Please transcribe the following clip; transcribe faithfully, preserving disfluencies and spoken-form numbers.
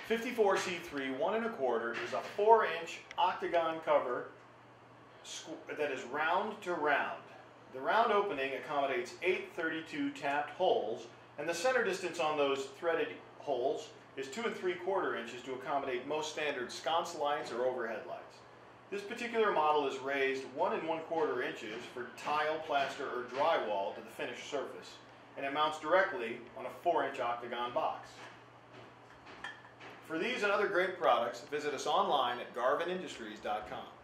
fifty-four C three one and a quarter is a four inch octagon cover that is round to round. The round opening accommodates eight thirty-two tapped holes, and the center distance on those threaded holes is two and three quarter inches to accommodate most standard sconce lights or overhead lights. This particular model is raised one and one quarter inches for tile, plaster, or drywall to the finished surface, and it mounts directly on a four inch octagon box. For these and other great products, visit us online at garvin industries dot com.